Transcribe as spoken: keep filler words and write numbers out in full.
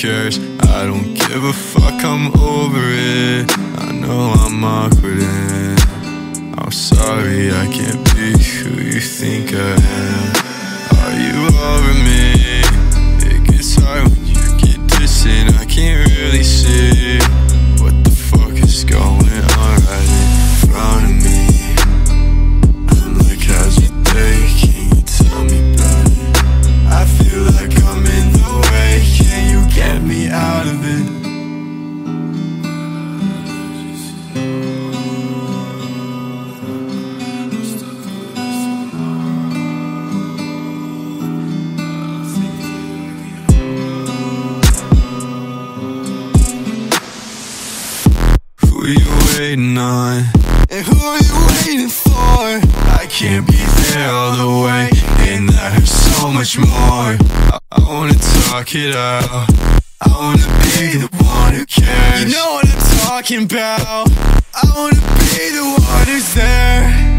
cares? I don't give a fuck, I'm over it. I know I'm awkward and I'm sorry I can't be who you think I am. Are you over me? It gets hard when you get distant. I can't really see what the fuck is going on right in front of me. I'm like, how's your day? Can you tell me about it? I feel like I'm in the way. Can you get me out of it? Who are you waiting on? And who are you waiting for? I can't be there all the way, and that hurts so much more. I, I wanna talk it out. I wanna be the one who cares. You know what I'm talking about. I wanna be the one who's there.